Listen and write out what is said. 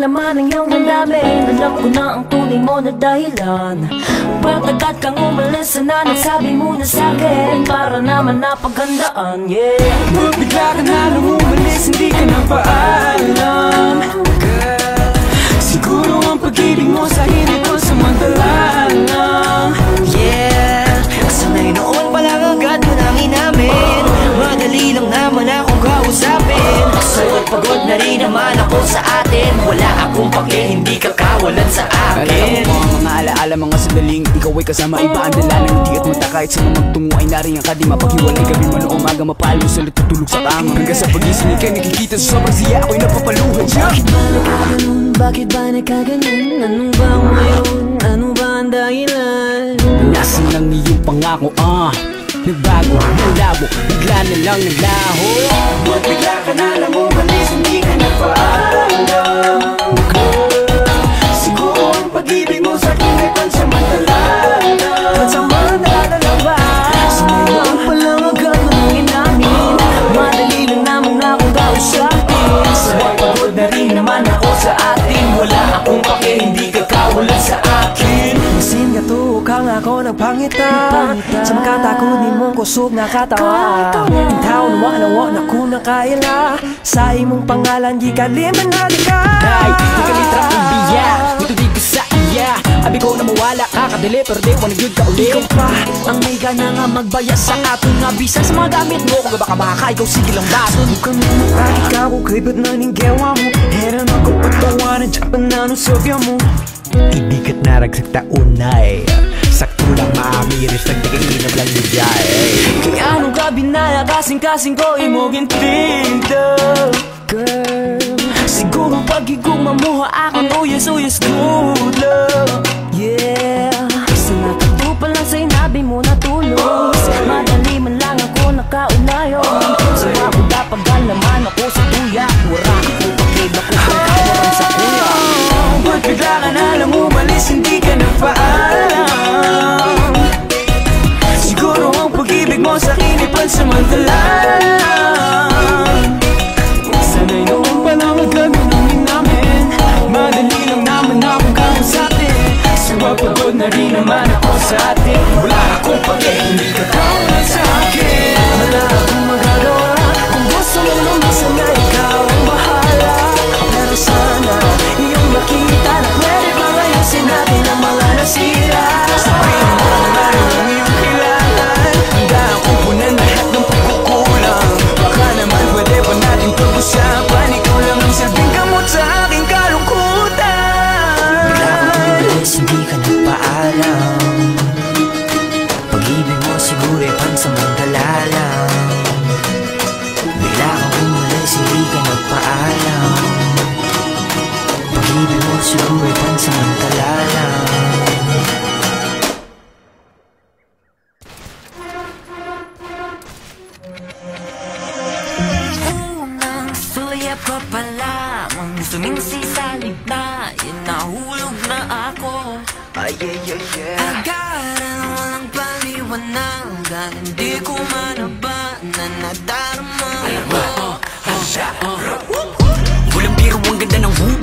laman ng iyong damdamin. Alam ko na ang tunay mo na dahilan. Ba't agad kang umalis na nagsabi mo na sa'kin para naman napaghandaan, yeah. Ba't bigla ka na lang umalis, hindi ka na paalam? Girl, siguro ang pag-ibig mo sa hindi ko samantala lang. Yeah, sanay noon pa lang agad mo nang inamin. Madali lang naman akong kausapin. Suot pagod na rin naman ako sa atin. Wala akong pake, hindi ka kawalan sa akin. Alam mo mga alaala, mga sandaling ikaw ay kasama, iba ang dalanan. Hindi at mata kahit saan magtungo ay nariyan ka. Di mapaghiwalay, gabi man o umaga mapalo, salit tutulog sa kama. Hanggang sa pag-ising ikay nakikita sa sobrang siya, ako'y napapaluhan siya. Bakit ba nagkaganon? Bakit ba nagkaganon? Ano ba ngayon? Ano ba ang dahilan? Nasaan ang iyong pangako, nagbago, nalabo, bigla na lang naglaho. Ba't bigla ka na lang umalis, hindi ka na paalam? Siguro ang pag-ibig mo sa'kin ay pansamantala lang. Pansamantala lang ba? Sanay noon pa lang agad mo nang inamin. Madali lang naman akong kausapin. Sabay pagod na rin naman ako sa atin. Wala akong pake, hindi ka kawalan sa akin. Masin nga to, ka nga ako nagpangita. Sa makatakunin mong kusog na katawa. Itaw nawa na ko na kaila. Sa imong pangalan, di ka liman halika. Ay, di ka litra ang biya, ito di ko sa iya. Abi ko na mawala ka, kadali pero di ko nagyud ka uli. Ikaw pa, ang may gana nga magbaya sa ating nabisa. Sa mga gamit mo, kung baka baka ikaw sige lang baso. Subukan mo mukha, ikaw kay ba't na ninggewa mo. Heran ako pagtawanan, dyan pa na nung sobya mo. Ibigat na ragsak taunay, sakto lang maamiris, nagdakainap lang niyay. Kaya anong ka binaya, kasing-kasing ko imogin pinto. Girl, siguro pag-igugma mo akong uyas-uyas good love. Yeah, sa nakatupa lang sa inabi mo na tulos. Madali man lang ako nakaulayo. Sa mabuda pag-alaman ako sa tuya. Wala ako pakib ako kung kawaran sa kuya. Ba't bigla ka na lang umalis, hindi ka na paalam? Siguro ang pag-ibig mo sa'kin ay pansamantala lang. Sanay noon pa lang agad mo nang inamin. Madali lang naman akong kausapin. Sawa pagod na rin naman ako sa atin. Wala akong pake, hindi ka kawalan sa akin. wala akong magagawa. Kung gusto mo lumisan na ikaw ang bahala. Pero sana iyong makita na pwede bang ayusin natin ang mga nasira. Sabihin mo naman ang iyong kailangan. Handa akong punan lahat ng pagkukulang. Baka naman pwede pa natin pag-usapan. Ikaw lang ang silbing gamot sa aking kalungkutan. Bigla kang umalis, hindi ka nagpaalam. Pag-ibig mo siguro ay pansamantala lang. Bigla kang umalis, hindi ka nagpaalam. Pag-ibig mo siguro ay pansamantala lang. Unang suyap ko pa lamang sumingsi sa ligna. Nahulog na ako. Agaran walang paliwanagan. Hindi ko manaba na nadarama ko. Walang biro, ang ganda ng